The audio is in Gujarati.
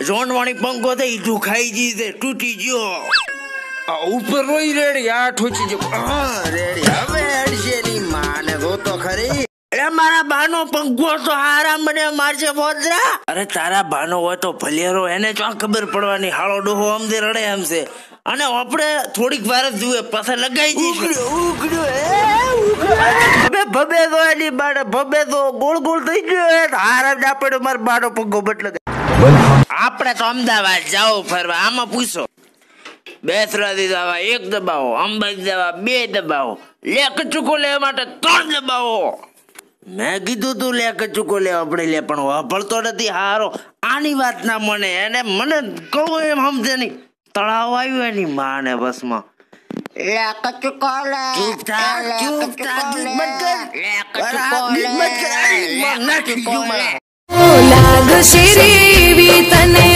જોન વાળી પંખો થઈ તું ખાઈ જી છે તૂટી ગયો ઉપર રોઈ રેડી આ ઠોચી જો રેડી હવે અડશે ની માને જો તો ખરી એ મારા બાનો પંખો તો હારા મને મારશે બોદરા અરે તારા બાનો હોય તો ભલેરો એને ચો ખબર પડવાની હાળો ડોહો અમદે રડે એમ છે અને આપણે થોડીક વાર જ જુએ પછી લગાઈ જઈશું ભબે તો એની બાને ભબે તો ગોળ ગોળ થઈ ગયો હારા ના પડ્યો મારો બાનો પંખો બદલે આપણે તો અમદાવાદ જાઓ ફરવા આમાં પૂછો બેસરાથી દવા 1 દબાવો અંબાજી દવા 2 દબાવો લેક ચૂકો લેવા માટે 3 દબાવો મેં કીધું તું લેક ચૂકો લેવા પડે લે પણ વાપરતો નથી હારો આની વાત ના મને એને મને કહું એમ સમજે નહીં તળાવ આવ્યું એની માને બસમાં લેક ચૂકો લે લાગશે રે તને